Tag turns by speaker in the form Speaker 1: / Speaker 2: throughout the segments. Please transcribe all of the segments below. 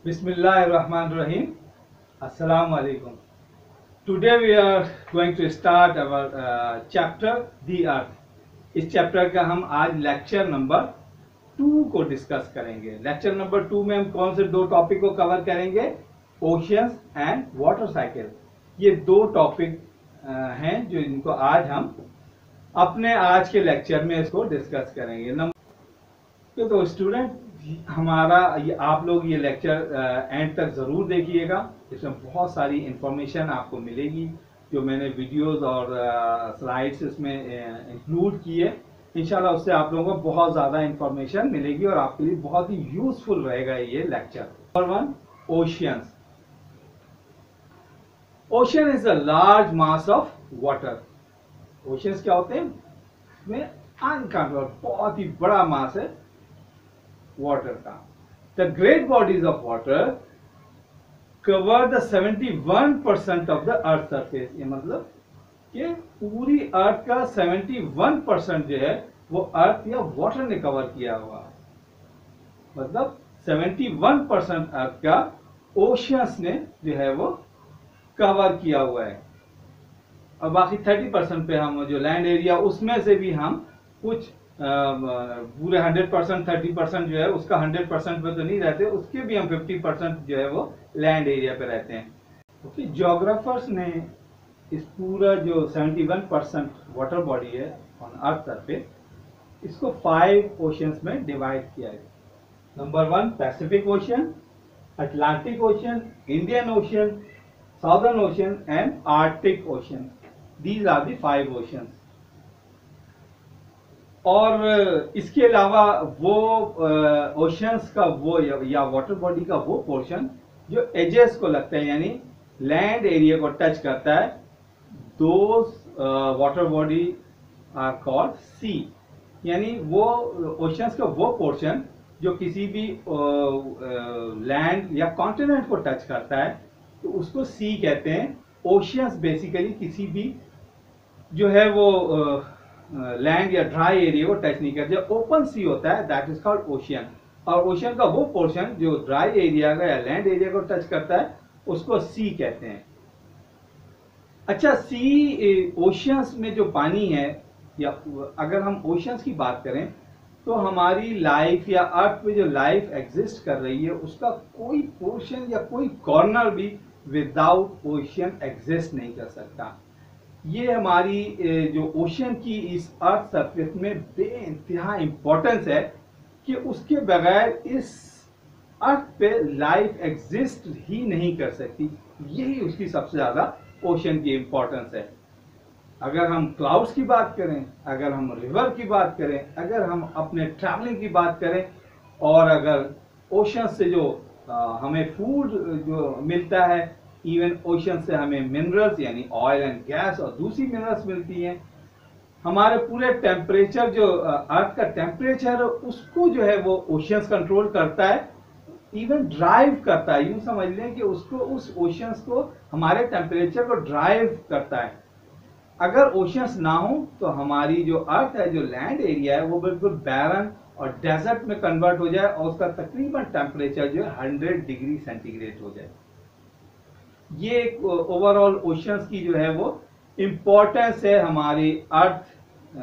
Speaker 1: Bismillahirrahmanirrahim. Assalamu alaikum. Today we are going to start our chapter The Earth. इस chapter का हम आज lecture number 2 को discuss करेंगे। लेक्चर नंबर 2 में हम कौन से दो टॉपिक को कवर करेंगे? Oceans and water cycle. ये दो टॉपिक हैं जो इनको आज हम अपने आज के लेक्चर में इसको डिस्कस करेंगे। तो स्टूडेंट हमारा आप लोग ये लेक्चर एंड तक जरूर देखिएगा। इसमें बहुत सारी इंफॉर्मेशन आपको मिलेगी जो मैंने वीडियोस और स्लाइड्स इसमें इंक्लूड किए। इंशाल्लाह उससे आप लोगों को बहुत ज़्यादा इंफॉर्मेशन मिलेगी और आपके लिए बहुत ही यूजफुल रहेगा ये lecture. Number 1, oceans. Ocean is a large mass of water. Oceans क्या होते हैं? इसमें अनकाउंटेबल बहुत ही बड़ा मास है वाटर का। The great bodies of water cover the 71% of the earth surface. ये मतलब कि पूरी अर्थ का 71% जो है वो अर्थ या वाटर ने कवर किया हुआ है। मतलब 71% अर्थ का ओशियंस ने जो है वो कवर किया हुआ है। और बाकी 30% पे हम जो लैंड एरिया उसमें से भी हम कुछ पूरे 100% 30% जो है उसका 100% पे तो नहीं रहते, उसके भी हम 50% जो है वो लैंड एरिया पे रहते हैं। ओके, ज्योग्राफर्स ने इस पूरा जो 71% वाटर बॉडी है ऑन अर्थ सरफेस, इसको 5 ओशियंस में डिवाइड किया है। Number 1 Pacific Ocean, Atlantic Ocean, Indian Ocean, Southern Ocean and Arctic Ocean. These are the 5 oceans. और इसके अलावा वो ओशियंस का वो या वाटर बॉडी का वो पोर्शन जो एजेस को लगता है, यानी लैंड एरिया को टच करता है, those water body are called sea. यानी वो ओशियंस का वो पोर्शन जो किसी भी लैंड या कॉन्टिनेंट को टच करता है तो उसको सी कहते हैं। ओशियंस बेसिकली किसी भी जो है वो लैंड या ड्राई एरिया को टच नहीं करते। ओपन सी होता है, दैट इज कॉल्ड ओशियन। और ओशियन का वो पोर्शन जो ड्राई एरिया का या लैंड एरिया को टच करता है उसको सी कहते हैं। अच्छा, सी ओशियंस में जो पानी है, या अगर हम ओशियंस की बात करें तो हमारी लाइफ या अर्थ पे जो लाइफ एग्जिस्ट कर रही है उसका कोई पोर्शन या कोई कॉर्नर भी विदाउट ओशियन एग्जिस्ट नहीं कर सकता। ये हमारी जो ओशियन की इस अर्थ सरफेस में बेइंतहा इंपॉर्टेंस है कि उसके बगैर इस अर्थ पे लाइफ एग्जिस्ट ही नहीं कर सकती। यही उसकी सबसे ज्यादा ओशियन की इंपॉर्टेंस है। अगर हम क्लाउड्स की बात करें, अगर हम रिवर की बात करें, अगर हम अपने ट्रैवलिंग की बात करें, और अगर ओशियन से जो हमें फूड जो मिलता है, इवन ओशियन से हमें मिनरल्स यानी ऑयल एंड गैस और दूसरी मिनरल्स मिलती हैं। हमारे पूरे टेम्परेचर जो अर्थ का टेम्परेचर उसको जो है वो ओशियंस कंट्रोल करता है, इवन ड्राइव करता है। यूं समझ लें कि उसको उस ओशियंस को हमारे टेम्परेचर को ड्राइव करता है। अगर ओशियंस ना हो तो हमारी जो अर्थ है, जो लैंड एरिया है, वो बिल्कुल बैरन और डेजर्ट में कन्वर्ट हो जाए और उसका तकरीबन टेम्परेचर जो है 100 डिग्री सेंटीग्रेड हो जाए। ये एक ओवरऑल ओशियंस की जो है वो इंपॉर्टेंस है हमारी अर्थ।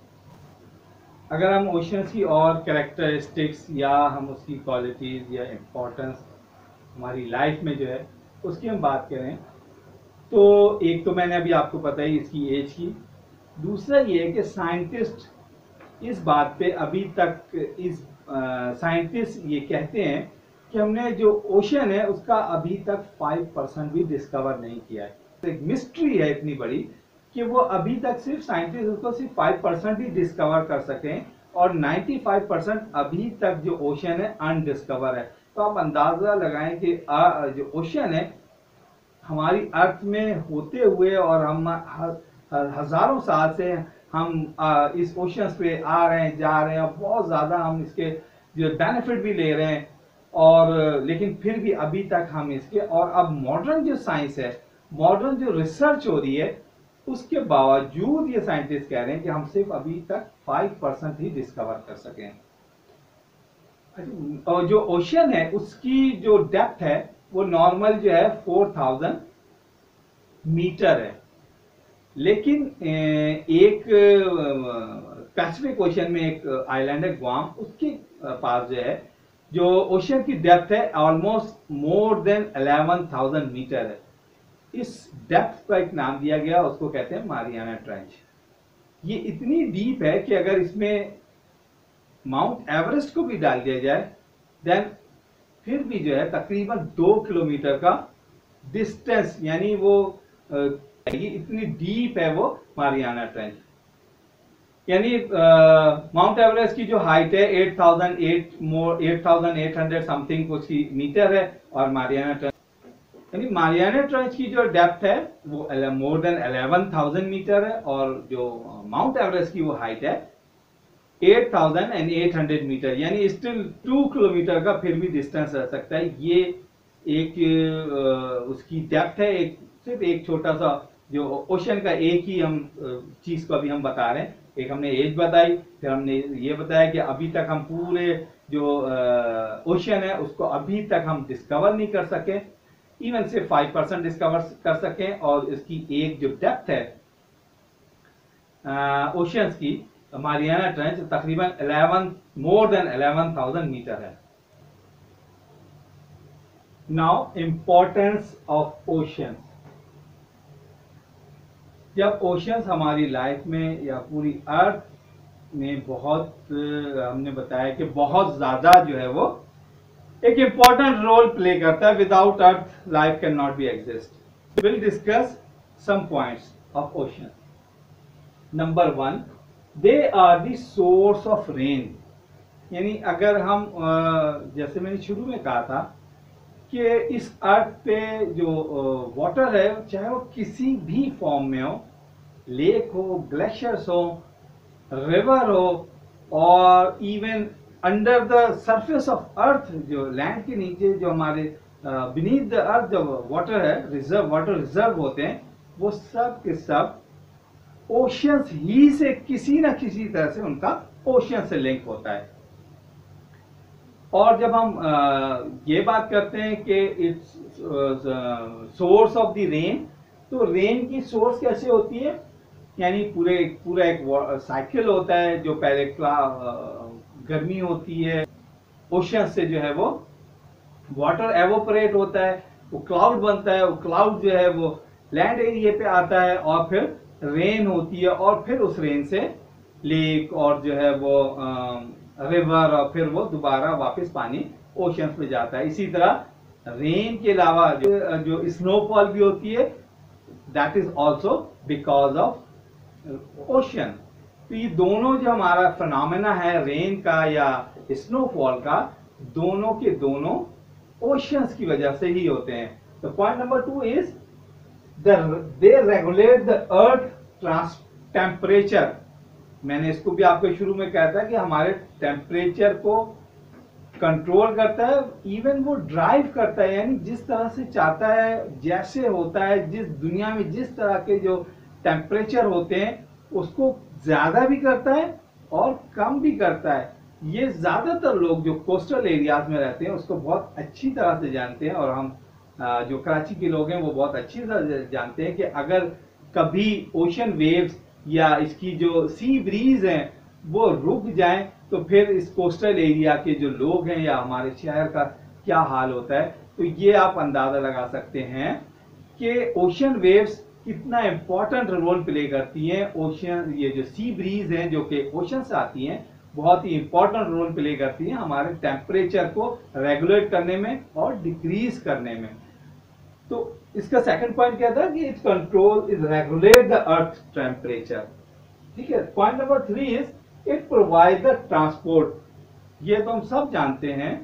Speaker 1: अगर हम ओशियंस की और कैरेक्टरिस्टिक्स या हम उसकी क्वालिटीज या इंपॉर्टेंस हमारी लाइफ में जो है उसकी हम बात करें तो एक तो मैंने अभी आपको पता ही इसकी एज की। दूसरा ये है कि साइंटिस्ट इस बात पे अभी तक साइंटिस्ट ये कहते हैं कि हमने जो ओशियन है उसका अभी तक 5% भी डिस्कवर नहीं किया है। एक मिस्ट्री है इतनी बड़ी कि वो अभी तक सिर्फ साइंटिस्ट उसको सिर्फ 5% ही डिस्कवर कर सके और 95% अभी तक जो ओशियन है अनडिस्कवर है। तो आप अंदाजा लगाएं कि जो ओशियन है हमारी अर्थ में होते हुए और हम हजारों साल से हम इस ओशियंस पे आ रहे हैं, जा रहे हैं, बहुत ज्यादा हम इसके जो बेनिफिट भी ले रहे हैं, और लेकिन फिर भी अभी तक हम इसके, और अब मॉडर्न जो साइंस है, मॉडर्न जो रिसर्च हो रही है, उसके बावजूद ये साइंटिस्ट कह रहे हैं कि हम सिर्फ अभी तक 5% ही डिस्कवर कर सके। और जो ओशियन है उसकी जो डेप्थ है वो नॉर्मल जो है 4000 मीटर है, लेकिन एक पैसिफिक ओशन में एक आइलैंड है ग्वाम, उसके पास जो है जो ओशन की डेप्थ है ऑलमोस्ट मोर देन 11,000 मीटर है। इस डेप्थ का एक नाम दिया गया, उसको कहते हैं मारियाना ट्रेंच। ये इतनी डीप है कि अगर इसमें माउंट एवरेस्ट को भी डाल दिया जाए देन फिर भी जो है तकरीबन 2 किलोमीटर का डिस्टेंस, यानी वो इतनी डीप है वो मारियाना ट्रेंच। यानी माउंट एवरेस्ट की जो हाइट है 8,800 समथिंग कुछ मीटर है, और मारियाना ट्रेंच यानी मारियाना ट्रेंच की जो डेप्थ है वो मोर देन 11,000 मीटर है, और जो माउंट एवरेस्ट की वो हाइट है 8,800 मीटर, यानी स्टिल 2 किलोमीटर का फिर भी डिस्टेंस रह सकता है। ये एक उसकी डेप्थ है, एक सिर्फ एक छोटा सा जो ओशन का एक ही हम चीज को अभी हम बता रहे हैं। एक हमने एज बताई, फिर हमने ये बताया कि अभी तक हम पूरे जो ओशन है उसको अभी तक हम डिस्कवर नहीं कर सके, इवन से 5% डिस्कवर कर सके, और इसकी एक जो डेप्थ है ओशियंस की मारियाना ट्रेंच तकरीबन मोर देन 11,000 मीटर है। Now importance of oceans. जब ओशियंस हमारी लाइफ में या पूरी अर्थ में बहुत हमने बताया कि बहुत ज्यादा जो है वो एक इंपॉर्टेंट रोल प्ले करता है, without earth life can not be exist. Will discuss some points of ocean. Number 1, they are the source of rain. यानी अगर हम जैसे मैंने शुरू में कहा था कि इस अर्थ पे जो वाटर है चाहे वो किसी भी फॉर्म में हो, लेक हो, ग्लेशियर्स हो, रिवर हो, और even under the surface of earth, जो लैंड के नीचे जो हमारे बीनीथ द अर्थ जो वाटर है, वाटर रिजर्व होते हैं, वो सब के सब ओशियंस ही से किसी ना किसी तरह से उनका ओशियन से लिंक होता है। और जब हम ये बात करते हैं कि it's source of the rain, तो रेन की सोर्स कैसे होती है, यानी पूरा एक साइकिल होता है, जो पहले गर्मी होती है, ओशियन से जो है वो वाटर एवोपरेट होता है, वो क्लाउड बनता है, वो क्लाउड जो है वो लैंड एरिया पे आता है, और फिर रेन होती है, और फिर उस रेन से लेक और जो है वो रिवर, और फिर वो दोबारा वापस पानी ओशियंस में जाता है। इसी तरह रेन के अलावा जो स्नोफॉल भी होती है, that is also because of ocean. तो ये दोनों जो हमारा फिनोमेना है रेन का या स्नोफॉल का, दोनों के दोनों ओशियंस की वजह से ही होते हैं। तो point number 2 is they regulate the earth temperature. मैंने इसको भी आपको शुरू में कहा था कि हमारे टेम्परेचर को कंट्रोल करता है, इवन वो ड्राइव करता है, यानी जिस तरह से चाहता है, जैसे होता है, जिस दुनिया में जिस तरह के जो टेम्परेचर होते हैं उसको ज्यादा भी करता है और कम भी करता है। ये ज्यादातर लोग जो कोस्टल एरियाज में रहते हैं उसको बहुत अच्छी तरह से जानते हैं, और हम जो कराची के लोग हैं वो बहुत अच्छी तरह जानते हैं कि अगर कभी ओशन वेव्स या इसकी जो सी ब्रीज है वो रुक जाएं तो फिर इस कोस्टल एरिया के जो लोग हैं या हमारे शहर का क्या हाल होता है। तो ये आप अंदाजा लगा सकते हैं कि ओशन वेव्स कितना इंपॉर्टेंट रोल प्ले करती हैं। ओशन, ये जो सी ब्रीज हैं जो कि ओशन से आती हैं, बहुत ही इंपॉर्टेंट रोल प्ले करती हैं हमारे टेम्परेचर को रेगुलेट करने में और डिक्रीज करने में। तो इसका सेकंड पॉइंट क्या था कि it control is regulate the earth temperature. ठीक है। Point number 3 is it provide the transport. ये तो हम सब जानते हैं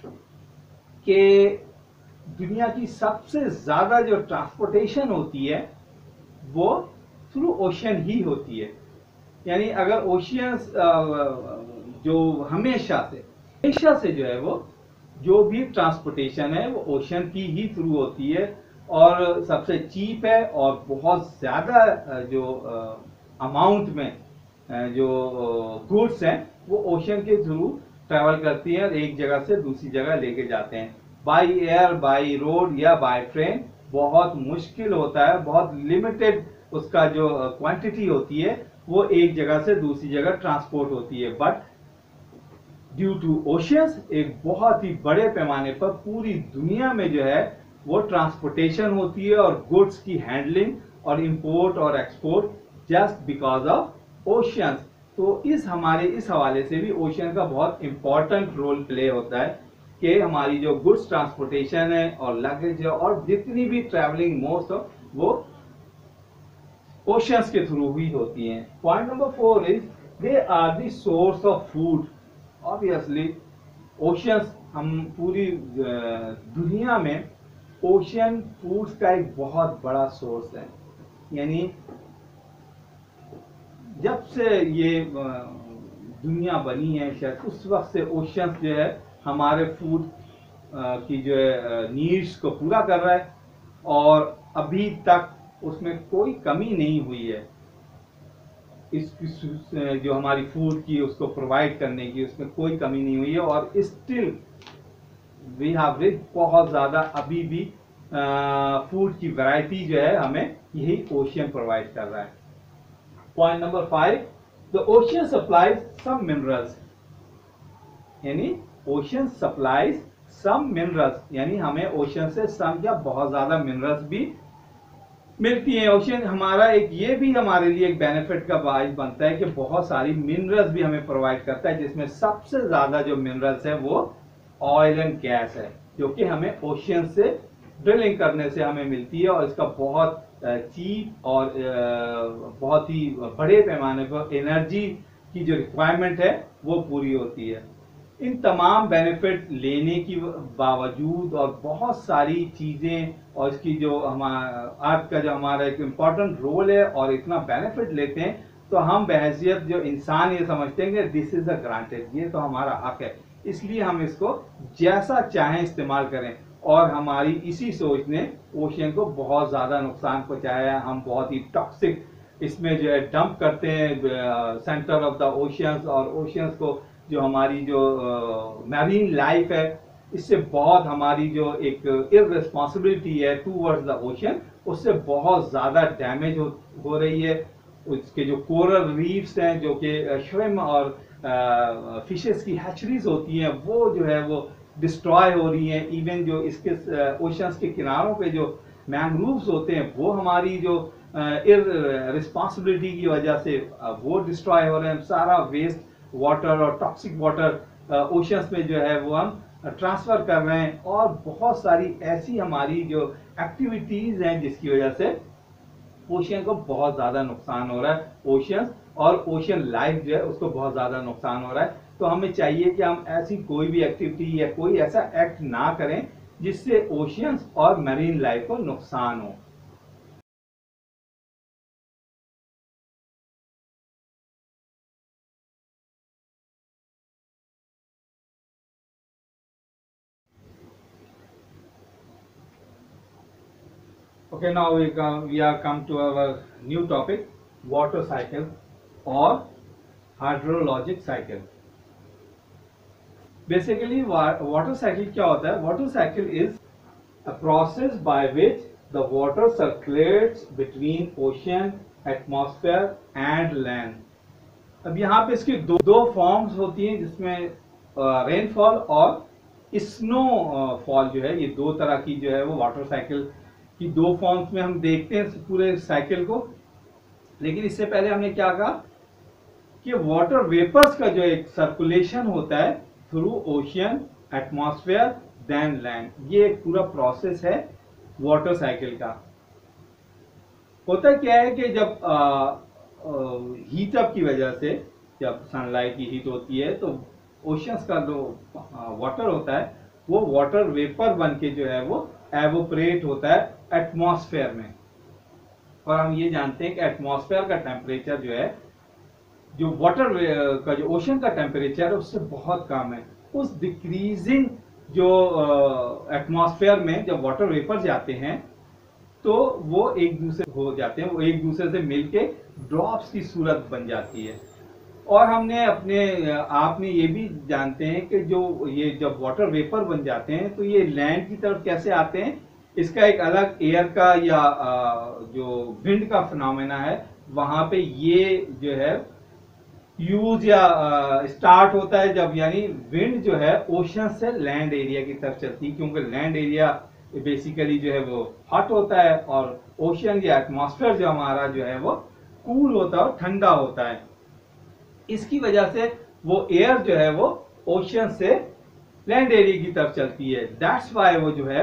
Speaker 1: कि दुनिया की सबसे ज्यादा जो ट्रांसपोर्टेशन होती है वो थ्रू ओशियन ही होती है। यानी अगर ओशियंस जो हमेशा से जो है वो जो भी ट्रांसपोर्टेशन है वो ओशन की ही थ्रू होती है, और सबसे चीप है, और बहुत ज्यादा जो अमाउंट में जो गुड्स हैं वो ओशन के थ्रू ट्रैवल करती हैं और एक जगह से दूसरी जगह लेके जाते हैं। बाई एयर, बाई रोड या बाई ट्रेन बहुत मुश्किल होता है, बहुत लिमिटेड उसका जो क्वांटिटी होती है वो एक जगह से दूसरी जगह ट्रांसपोर्ट होती है। बट ड्यू टू ओशियंस एक बहुत ही बड़े पैमाने पर पूरी दुनिया में जो है वो ट्रांसपोर्टेशन होती है और गुड्स की हैंडलिंग और इंपोर्ट और export just because of oceans. तो इस हवाले से भी ओशियन का बहुत इंपॉर्टेंट रोल प्ले होता है कि हमारी जो गुड्स ट्रांसपोर्टेशन है और लगेज है और जितनी भी ट्रैवलिंग मोड्स हो वो ओशियंस के थ्रू ही होती हैं। Point number 4 is they are the source of food. Obviously oceans, हम पूरी दुनिया में ओशियन फूड्स का एक बहुत बड़ा सोर्स है। यानी जब से ये दुनिया बनी है शायद उस वक्त से ओशियंस जो है हमारे फूड की जो है नीड्स को पूरा कर रहा है और अभी तक उसमें कोई कमी नहीं हुई है। इसकी जो हमारी फूड की उसको प्रोवाइड करने की उसमें कोई कमी नहीं हुई है और स्टिल वी हैव रिच, बहुत ज्यादा अभी भी फूड की वैरायटी जो है हमें यही ओशियन प्रोवाइड कर रहा है। Point number 5, the ocean supplies some minerals. यानी ओशियन सप्लाइज सम मिनरल्स, यानी हमें ओशियन से सम या बहुत ज्यादा मिनरल्स भी मिलती हैं। ओशियन हमारा एक ये भी हमारे लिए एक बेनिफिट का बाइस बनता है कि बहुत सारी मिनरल्स भी हमें प्रोवाइड करता है, जिसमें सबसे ज्यादा जो मिनरल्स है वो ऑयल एंड गैस है, जो कि हमें ओशियन से ड्रिलिंग करने से हमें मिलती है और इसका बहुत चीप और बहुत ही बड़े पैमाने पर एनर्जी की जो रिक्वायरमेंट है वो पूरी होती है। इन तमाम बेनिफिट लेने की बावजूद और बहुत सारी चीजें और इसकी जो आज का जो हमारा एक इम्पॉर्टेंट रोल है और इतना बेनिफिट लेते हैं, तो हम बहैसियत जो इंसान ये समझते हैं कि दिस इज अ ग्रांटेड, ये तो हमारा हक है, इसलिए हम इसको जैसा चाहें इस्तेमाल करें। और हमारी इसी सोच ने ओशियन को बहुत ज्यादा नुकसान पहुंचाया है। हम बहुत ही टॉक्सिक इसमें जो है डंप करते हैं सेंटर ऑफ द ओशियंस, और ओशियंस को जो हमारी जो मैरीन लाइफ है इससे बहुत हमारी जो एक इररिस्पॉन्सिबिलिटी है टूवर्ड्स द ओशियन उससे बहुत ज्यादा डैमेज हो रही है। उसके जो कोरल रीफ्स हैं जो कि श्रिम्प और फिशेस की हैचरीज होती हैं वो जो है वो डिस्ट्रॉय हो रही हैं। इवन जो इसके ओशंस के किनारों पे जो मैंग्रोव्स होते हैं वो हमारी जो इररिस्पॉन्सिबिलिटी की वजह से वो डिस्ट्रॉय हो रहे हैं। सारा वेस्ट वाटर और टॉक्सिक वाटर ओशंस में जो है वो हम ट्रांसफर कर रहे हैं और बहुत सारी ऐसी हमारी जो एक्टिविटीज हैं जिसकी वजह से ओशियन को बहुत ज्यादा नुकसान हो रहा है। ओशियन और ओशियन लाइफ जो है उसको बहुत ज्यादा नुकसान हो रहा है। तो हमें चाहिए कि हम ऐसी कोई भी एक्टिविटी या कोई ऐसा एक्ट ना करें जिससे ओशियंस और मैरीन लाइफ को नुकसान हो। Okay, now we are come to our new topic, water cycle or hydrologic cycle. Basically, water cycle क्या होता है? Water cycle is a process by which the water circulates between ocean, atmosphere and land. अब यहाँ पे इसकी दो forms होती हैं जिसमें रेनफॉल और स्नोफॉल जो है, ये दो तरह की जो है वो वाटर साइकिल की दो फॉर्म्स में हम देखते हैं पूरे साइकिल को। लेकिन इससे पहले हमने क्या कहा कि वाटर वेपर्स का जो एक सर्कुलेशन होता है through ocean, atmosphere then land, ये एक पूरा प्रोसेस है वाटर साइकिल का। होता क्या है कि जब हीट अप की वजह से जब सनलाइट की हीट होती है तो ओशियंस का जो वाटर होता है वो वाटर वेपर बन के जो है वो एवोपरेट होता है एटमॉस्फेयर में। और हम ये जानते हैं कि एटमॉस्फेयर का टेम्परेचर जो है, जो वाटर का जो ओशन का टेम्परेचर है उससे बहुत कम है। उस डिक्रीजिंग जो एटमॉस्फेयर में जब वाटर वेपर जाते हैं तो वो एक दूसरे हो जाते हैं, वो एक दूसरे से मिलके ड्रॉप्स की सूरत बन जाती है। और हमने अपने आपने ये भी जानते हैं कि जो ये जब वाटर वेपर बन जाते हैं तो ये लैंड की तरफ कैसे आते हैं, इसका एक अलग एयर का या जो विंड का फिनोमेना है, वहां पे ये जो है यूज या स्टार्ट होता है जब यानी विंड जो है ओशन से लैंड एरिया की तरफ चलती है, क्योंकि लैंड एरिया बेसिकली जो है वो हॉट होता है और ओशन या एटमॉस्फेयर जो हमारा जो है वो कूल होता है और ठंडा होता है। इसकी वजह से वो एयर जो है वो ओशन से लैंड एरिया की तरफ चलती है। दैट्स वाई वो जो है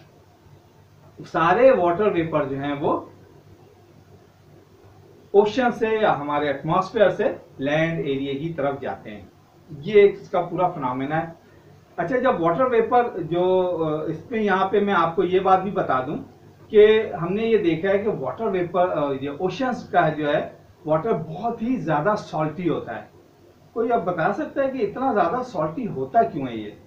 Speaker 1: सारे वाटर वेपर जो हैं वो ओशन से या हमारे एटमॉस्फेयर से लैंड एरिया की तरफ जाते हैं। ये इसका पूरा फिनोमेना है। अच्छा, जब वाटर वेपर जो इसमें यहाँ पे मैं आपको ये बात भी बता दूं कि हमने ये देखा है कि वाटर वेपर ये ओशंस का जो है वाटर बहुत ही ज्यादा सॉल्टी होता है। कोई अब बता सकता है कि इतना ज्यादा सॉल्टी होता क्यों है ये?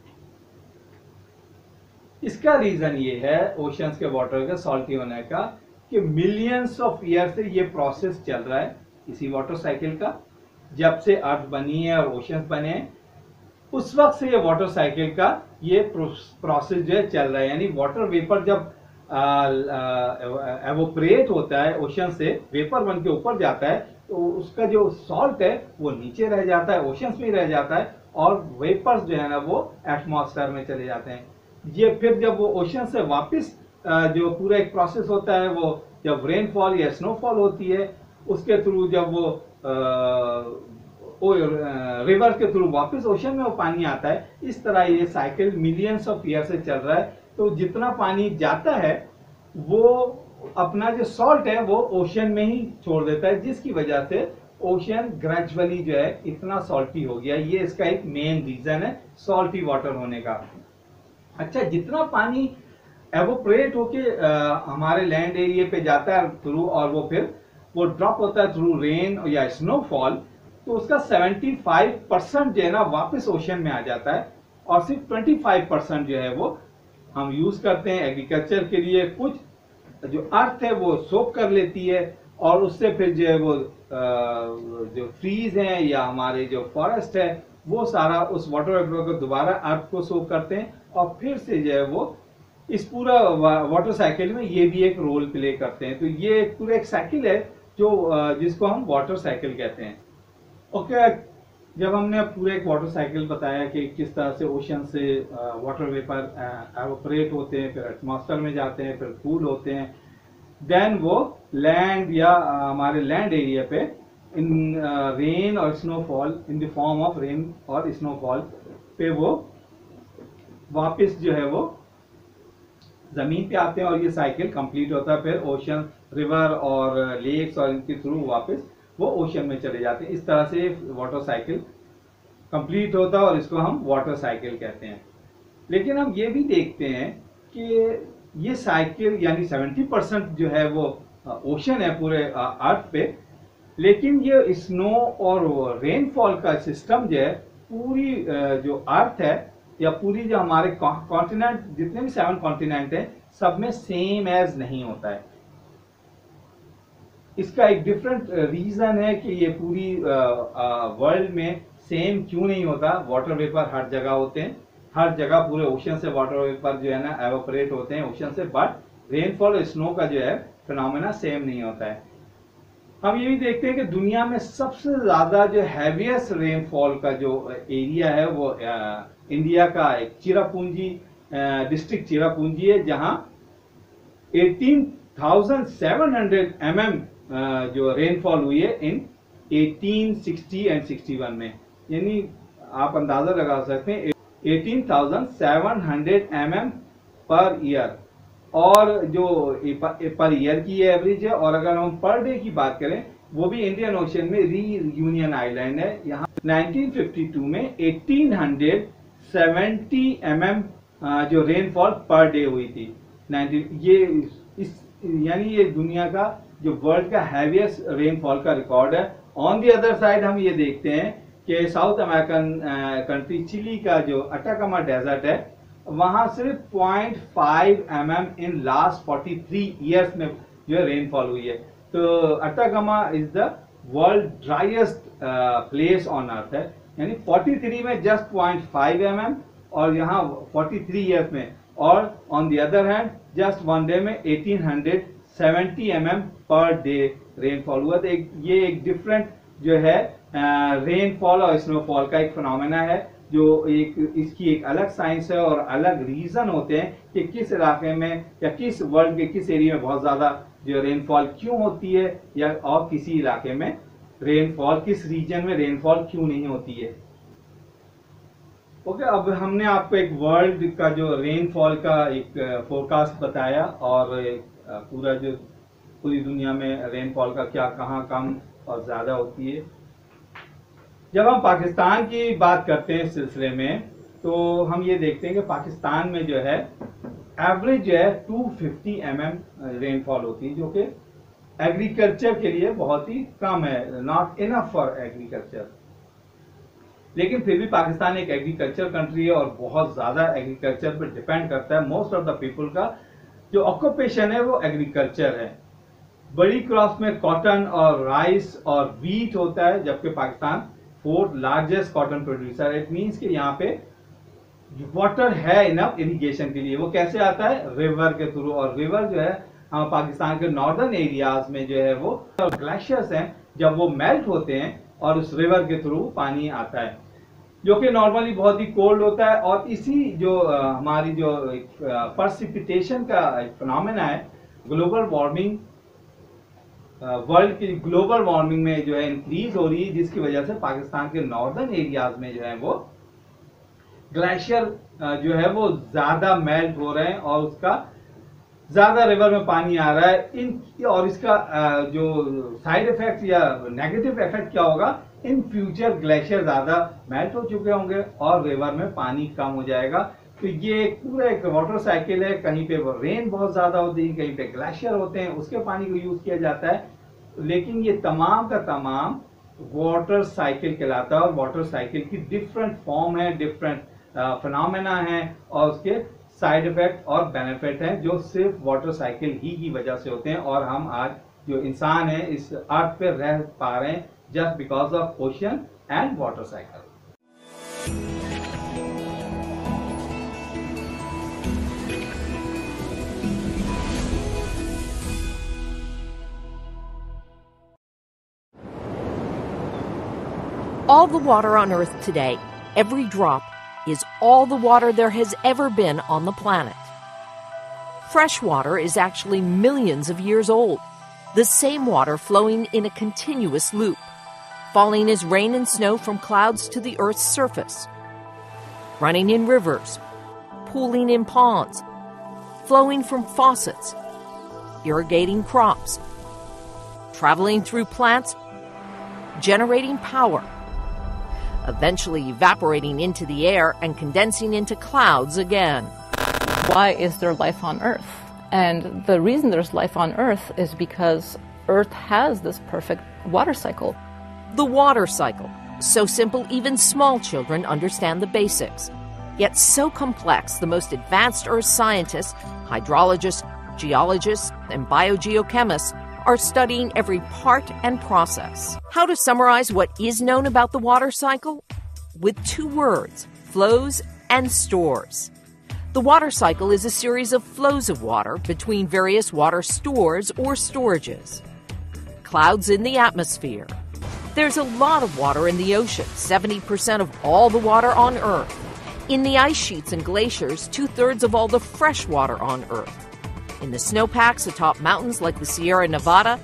Speaker 1: इसका रीजन ये है ओशंस के वाटर के सॉल्टी होने का कि मिलियंस ऑफ ईयर से ये प्रोसेस चल रहा है इसी वाटर साइकिल का। जब से अर्थ बनी है और ओशंस बने हैं उस वक्त से ये वाटर साइकिल का ये प्रोसेस जो है चल रहा है। यानी वाटर वेपर जब एवोपरेट होता है ओशन से, वेपर बन के ऊपर जाता है तो उसका जो सॉल्ट है वो नीचे रह जाता है, ओशंस में रह जाता है और वेपर्स जो है ना वो एटमॉस्फेयर में चले जाते हैं। ये फिर जब वो ओशन से वापस जो पूरा एक प्रोसेस होता है, वो जब रेनफॉल या स्नोफॉल होती है उसके थ्रू जब वो रिवर के थ्रू वापस ओशन में वो पानी आता है। इस तरह ये साइकिल मिलियंस ऑफ ईयर से चल रहा है। तो जितना पानी जाता है वो अपना जो सॉल्ट है वो ओशन में ही छोड़ देता है, जिसकी वजह से ओशन ग्रेजुअली जो है इतना सॉल्टी हो गया। ये इसका एक मेन रीजन है सॉल्टी वाटर होने का। अच्छा, जितना पानी एवोपरेट होके हमारे लैंड एरिया पे जाता है थ्रू और वो फिर वो ड्रॉप होता है थ्रू रेन या स्नोफॉल, तो उसका 75% जो है ना वापस ओशन में आ जाता है और सिर्फ 25% जो है वो हम यूज करते हैं एग्रीकल्चर के लिए। कुछ जो अर्थ है वो सोक कर लेती है और उससे फिर जो है वो जो ट्रीज हैं या हमारे जो फॉरेस्ट है वो सारा उस वाटर वेपर को दोबारा अर्थ को सोक करते हैं और फिर से जो है वो इस पूरा वाटर साइकिल में ये भी एक रोल प्ले करते हैं। तो ये पूरा एक साइकिल है जो जिसको हम वाटर साइकिल कहते हैं। ओके, जब हमने पूरे एक वाटर साइकिल बताया कि किस तरह से ओशन से वाटर वेपर एवोपरेट होते हैं, फिर एटमॉस्फेयर में जाते हैं, फिर कूल होते हैं, देन वो लैंड या हमारे लैंड एरिया पे इन रेन और snowfall in the form of rain और स्नोफॉल पे वो वापस जो है वो जमीन पे आते हैं और ये साइकिल कंप्लीट होता है। फिर ओशन, रिवर और लेक्स और इनके थ्रू वापस वो ओशन में चले जाते हैं। इस तरह से वाटर साइकिल कंप्लीट होता है और इसको हम वाटर साइकिल कहते हैं। लेकिन हम ये भी देखते हैं कि ये साइकिल यानी 70% जो है वो ओशन है पूरे अर्थ पे, लेकिन ये स्नो और रेनफॉल का सिस्टम जो है पूरी जो अर्थ है या पूरी जो हमारे कॉन्टिनेंट जितने भी 7 कॉन्टिनेंट हैं सब में सेम एज नहीं होता है। इसका एक डिफरेंट रीजन है कि ये पूरी वर्ल्ड में सेम क्यों नहीं होता। वाटर वेपर हर जगह होते हैं, हर जगह पूरे ओशन से वाटर वेपर जो है ना एवोपरेट होते हैं ओशन से, बट रेनफॉल स्नो का जो है फिनोमेना सेम नहीं होता है। हम ये भी देखते हैं कि दुनिया में सबसे ज्यादा जो हैवीएस्ट रेनफॉल का जो एरिया है वो इंडिया का एक चिरापुंजी डिस्ट्रिक्ट चिरापुंजी है, जहां 18,700 mm जो रेनफॉल हुई है इन 1860 एंड 61 में। यानी आप अंदाजा लगा सकते हैं 18,700 mm पर ईयर, और जो पर ईयर की एवरेज है। और अगर हम पर डे की बात करें वो भी इंडियन ओशन में रीयूनियन आइलैंड है, यहाँ 1952 में 1870 mm जो रेनफॉल पर डे हुई थी। यानी ये दुनिया का जो वर्ल्ड का हैवीएस्ट रेनफॉल का रिकॉर्ड है। ऑन दी अदर साइड हम ये देखते हैं कि साउथ अमेरिकन कंट्री चिली का जो अटाकामा डेजर्ट है वहां सिर्फ 0.5 mm इन लास्ट 43 ईयर्स में जो है रेनफॉल हुई है। तो Atacama is the world driest place on earth है, यानी 43 में जस्ट 0.5 mm और यहाँ 43 ईयर्स में, और on the other hand just one day में 1870 mm पर डे रेनफॉल हुआ। तो ये एक डिफरेंट जो है रेनफॉल और स्नोफॉल का एक फिनोमेना है, जो इसकी एक अलग साइंस है और अलग रीजन होते हैं कि किस इलाके में या किस वर्ल्ड के किस एरिया में बहुत ज्यादा जो रेनफॉल क्यों होती है, या और किसी इलाके में रेनफॉल, किस रीजन में रेनफॉल क्यों नहीं होती है। ओके, अब हमने आपको एक वर्ल्ड का जो रेनफॉल का एक फोरकास्ट बताया और पूरी दुनिया में रेनफॉल का क्या कहाँ कम और ज्यादा होती है। जब हम पाकिस्तान की बात करते हैं इस सिलसिले में, तो हम ये देखते हैं कि पाकिस्तान में जो है एवरेज जो है 250 mm रेनफॉल होती है, जो कि एग्रीकल्चर के लिए बहुत ही कम है, नॉट इनफ फॉर एग्रीकल्चर। लेकिन फिर भी पाकिस्तान एक एग्रीकल्चर कंट्री है और बहुत ज्यादा एग्रीकल्चर पर डिपेंड करता है। मोस्ट ऑफ द पीपल का जो ऑक्यूपेशन है वो एग्रीकल्चर है। बड़ी क्रॉप्स में कॉटन और राइस और व्हीट होता है, जबकि Pakistan 4th largest cotton producer. It means कि यहाँ पे वाटर है इनफ इरिगेशन के लिए। वो कैसे आता है? रिवर के थ्रू। और रिवर जो है पाकिस्तान के नॉर्दर्न एरियाज में जो है वो ग्लेशियर्स हैं, जब वो मेल्ट होते हैं और उस रिवर के थ्रू पानी आता है, जो कि नॉर्मली बहुत ही कोल्ड होता है। और इसी जो हमारी जो पर्सिपिटेशन का फिनोमेना है, ग्लोबल वार्मिंग, वर्ल्ड की ग्लोबल वार्मिंग में जो है इंक्रीज हो रही है, जिसकी वजह से पाकिस्तान के नॉर्दर्न एरियाज में जो है वो ग्लेशियर जो है वो ज्यादा मेल्ट हो रहे हैं और उसका ज्यादा रिवर में पानी आ रहा है। और इसका जो साइड इफेक्ट या नेगेटिव इफेक्ट क्या होगा, इन फ्यूचर ग्लेशियर ज्यादा मेल्ट हो चुके होंगे और रिवर में पानी कम हो जाएगा। तो ये पूरा एक वाटर साइकिल है, कहीं पे रेन बहुत ज्यादा होती है, कहीं पे ग्लेशियर होते हैं, उसके पानी को यूज किया जाता है। लेकिन ये तमाम का तमाम वाटर साइकिल कहलाता है और वाटर साइकिल की डिफरेंट फॉर्म है, डिफरेंट फिनोमेना है और उसके साइड इफेक्ट और बेनिफिट हैं, जो सिर्फ वाटर साइकिल ही की वजह से होते हैं। और हम आज जो इंसान है इस अर्थ पे रह पा रहे हैं just because of ocean and water cycle.
Speaker 2: All the water on Earth today, every drop, is all the water there has ever been on the planet. Fresh water is actually millions of years old, the same water flowing in a continuous loop, falling as rain and snow from clouds to the Earth's surface, running in rivers, pooling in ponds, flowing from faucets, irrigating crops, traveling through plants, generating power, eventually evaporating into the air and condensing into clouds again.
Speaker 3: Why is there life on Earth? And the reason there's life on Earth is because Earth has this perfect water cycle.
Speaker 2: The water cycle. So simple, even small children understand the basics. Yet so complex, the most advanced Earth scientists, hydrologists, geologists, and biogeochemists are studying every part and process. How to summarize what is known about the water cycle? With 2 words: flows and stores. The water cycle is a series of flows of water between various water stores or storages. Clouds in the atmosphere. There's a lot of water in the ocean, 70% of all the water on Earth. In the ice sheets and glaciers, 2/3 of all the fresh water on Earth. In the snowpacks atop mountains like the Sierra Nevada.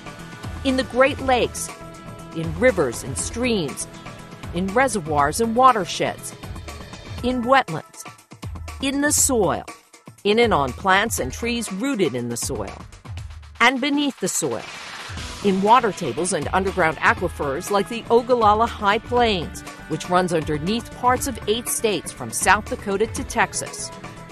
Speaker 2: In the Great Lakes. In rivers and streams. In reservoirs and watersheds. In wetlands. In the soil. In and on plants and trees rooted in the soil. And beneath the soil. In water tables and underground aquifers like the Ogallala High Plains, which runs underneath parts of 8 states from South Dakota to Texas.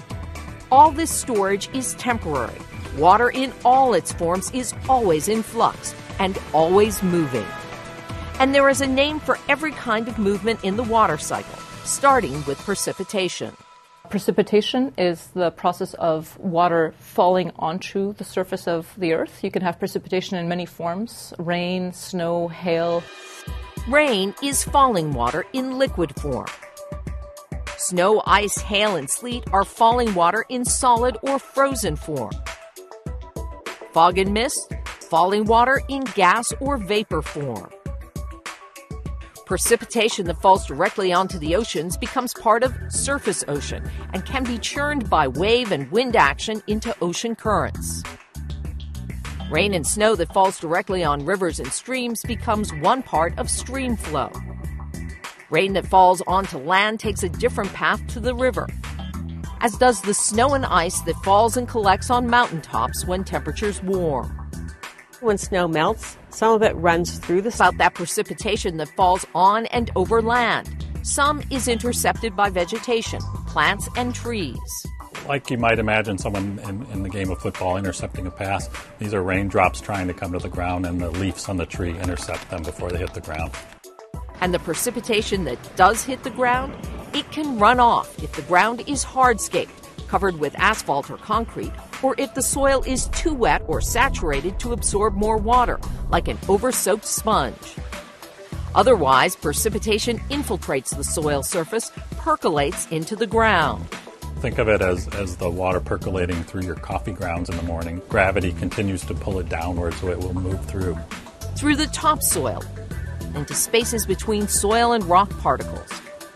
Speaker 2: All this storage is temporary. Water in all its forms is always in flux and always moving. And there is a name for every kind of movement in the water cycle, starting with precipitation.
Speaker 3: Precipitation is the process of water falling onto the surface of the earth. You can have precipitation in many forms: rain, snow, hail.
Speaker 2: Rain is falling water in liquid form. Snow, ice, hail, and sleet are falling water in solid or frozen form. Fog and mist, falling water in gas or vapor form. Precipitation that falls directly onto the oceans becomes part of surface ocean and can be churned by wave and wind action into ocean currents. Rain and snow that falls directly on rivers and streams becomes one part of stream flow. Rain that falls onto land takes a different path to the river, as does the snow and ice that falls and collects on mountaintops when temperatures warm.
Speaker 4: When snow melts, some of it runs through the
Speaker 2: About that precipitation that falls on and over land. Some is intercepted by vegetation, plants, and trees.
Speaker 5: Like you might imagine someone in the game of football intercepting a pass. These are raindrops trying to come to the ground, and the leaves on the tree intercept them before they hit the ground.
Speaker 2: And the precipitation that does hit the ground, it can run off if the ground is hardscaped, covered with asphalt or concrete, or if the soil is too wet or saturated to absorb more water, like an over-soaked sponge. Otherwise, precipitation infiltrates the soil surface, percolates into the ground.
Speaker 5: Think of it as the water percolating through your coffee grounds in the morning. Gravity continues to pull it downward so it will move through.
Speaker 2: Through the topsoil, into spaces between soil and rock particles,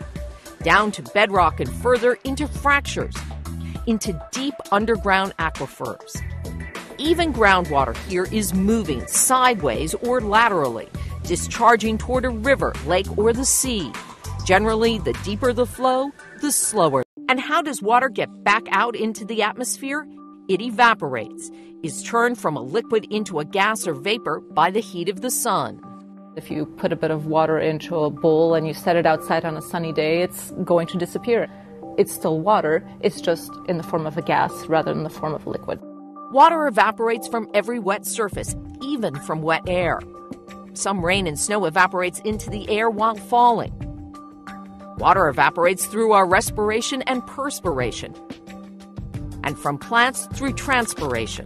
Speaker 2: down to bedrock and further into fractures, into deep underground aquifers. Even groundwater here is moving sideways or laterally, discharging toward a river, lake, or the sea. Generally, the deeper the flow, the slower. And how does water get back out into the atmosphere? It evaporates, is turned from a liquid into a gas or vapor by the heat of the sun.
Speaker 3: If you put a bit of water into a bowl and you set it outside on a sunny day, it's going to disappear. It's still water, it's just in the form of a gas rather than the form of a liquid.
Speaker 2: Water evaporates from every wet surface, even from wet air. Some rain and snow evaporates into the air while falling. Water evaporates through our respiration and perspiration, and from plants through transpiration.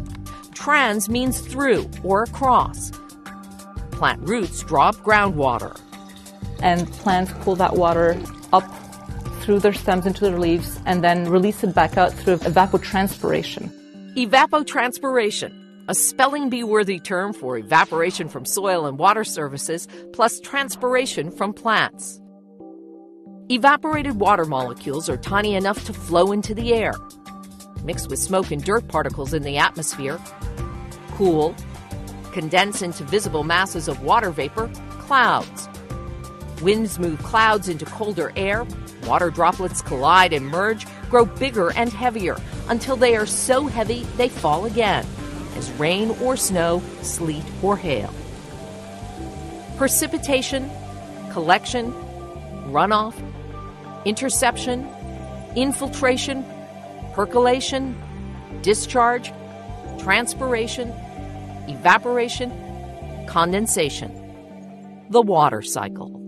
Speaker 2: Trans means through or across. Plant roots draw up groundwater.
Speaker 3: And plants pull that water up through their stems into their leaves and then release it back out through evapotranspiration.
Speaker 2: Evapotranspiration, a spelling bee-worthy term for evaporation from soil and water surfaces plus transpiration from plants. Evaporated water molecules are tiny enough to flow into the air, mix with smoke and dirt particles in the atmosphere, cool, condense into visible masses of water vapor, clouds. Winds move clouds into colder air, water droplets collide and merge, grow bigger and heavier, until they are so heavy they fall again, as rain or snow, sleet or hail. Precipitation, collection, runoff, interception, infiltration, percolation, discharge, transpiration, evaporation, condensation. The water cycle.